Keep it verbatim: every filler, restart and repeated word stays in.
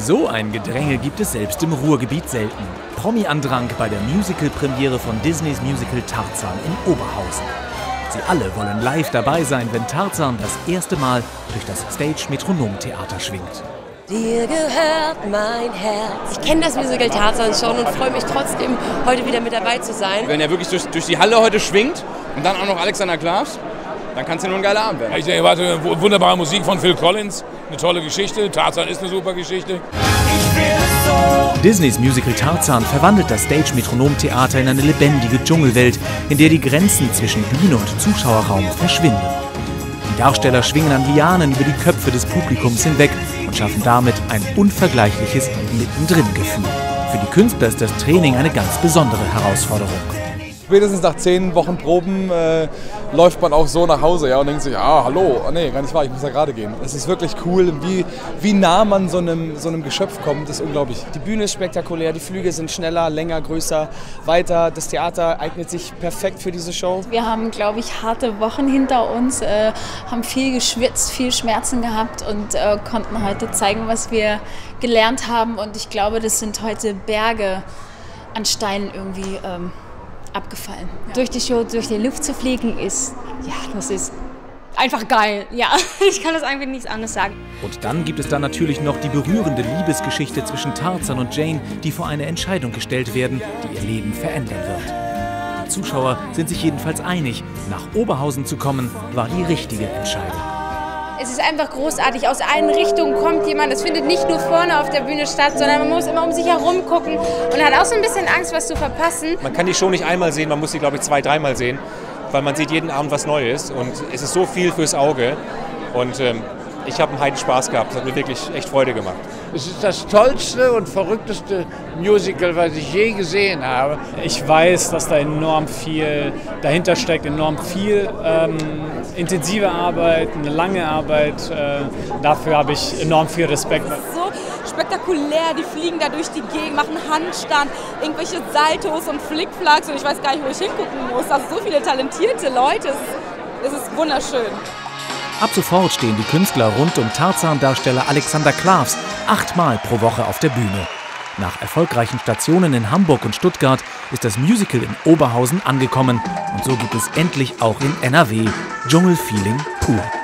So ein Gedränge gibt es selbst im Ruhrgebiet selten. Promi-Andrang bei der Musical-Premiere von Disneys Musical Tarzan in Oberhausen. Sie alle wollen live dabei sein, wenn Tarzan das erste Mal durch das Stage-Metronom-Theater schwingt. Dir gehört mein Herz. Ich kenne das Musical Tarzan schon und freue mich trotzdem, heute wieder mit dabei zu sein. Wenn er wirklich durch, durch die Halle heute schwingt und dann auch noch Alexander Klavs, dann kann es ja nur ein geiler Abend werden. Ich erwarte wunderbare Musik von Phil Collins, eine tolle Geschichte. Tarzan ist eine super Geschichte. Disneys Musical Tarzan verwandelt das Stage-Metronom-Theater in eine lebendige Dschungelwelt, in der die Grenzen zwischen Bühne und Zuschauerraum verschwinden. Die Darsteller schwingen an Lianen über die Köpfe des Publikums hinweg und schaffen damit ein unvergleichliches Mittendrin-Gefühl. Für die Künstler ist das Training eine ganz besondere Herausforderung. Spätestens nach zehn Wochen Proben äh, läuft man auch so nach Hause, ja, und denkt sich, ah, hallo, nee, gar nicht wahr, ich muss ja gerade gehen. Es ist wirklich cool, wie, wie nah man so einem, so einem Geschöpf kommt, das ist unglaublich. Die Bühne ist spektakulär, die Flüge sind schneller, länger, größer, weiter. Das Theater eignet sich perfekt für diese Show. Wir haben, glaube ich, harte Wochen hinter uns, äh, haben viel geschwitzt, viel Schmerzen gehabt und äh, konnten heute zeigen, was wir gelernt haben. Und ich glaube, das sind heute Berge an Steinen irgendwie ähm, abgefallen. Ja. Durch die Show, durch die Luft zu fliegen, ist, ja, das ist einfach geil. Ja, ich kann das eigentlich nichts anderes sagen. Und dann gibt es da natürlich noch die berührende Liebesgeschichte zwischen Tarzan und Jane, die vor eine Entscheidung gestellt werden, die ihr Leben verändern wird. Die Zuschauer sind sich jedenfalls einig, nach Oberhausen zu kommen, war die richtige Entscheidung. Es ist einfach großartig. Aus allen Richtungen kommt jemand. Es findet nicht nur vorne auf der Bühne statt, sondern man muss immer um sich herum gucken und hat auch so ein bisschen Angst, was zu verpassen. Man kann die Show nicht einmal sehen, man muss sie, glaube ich, zwei, dreimal sehen, weil man sieht jeden Abend was Neues und es ist so viel fürs Auge. Und ähm, ich habe einen heiden Spaß gehabt. Das hat mir wirklich echt Freude gemacht. Es ist das tollste und verrückteste Musical, was ich je gesehen habe. Ich weiß, dass da enorm viel dahinter steckt, enorm viel ähm, intensive Arbeit, eine lange Arbeit. Äh, dafür habe ich enorm viel Respekt. Das ist so spektakulär, die fliegen da durch die Gegend, machen Handstand, irgendwelche Saltos und Flickflacks und ich weiß gar nicht, wo ich hingucken muss. Also so viele talentierte Leute, es ist, es ist wunderschön. Ab sofort stehen die Künstler rund um Tarzan-Darsteller Alexander Klavs achtmal pro Woche auf der Bühne. Nach erfolgreichen Stationen in Hamburg und Stuttgart ist das Musical in Oberhausen angekommen. Und so gibt es endlich auch in N R W Dschungelfeeling pur.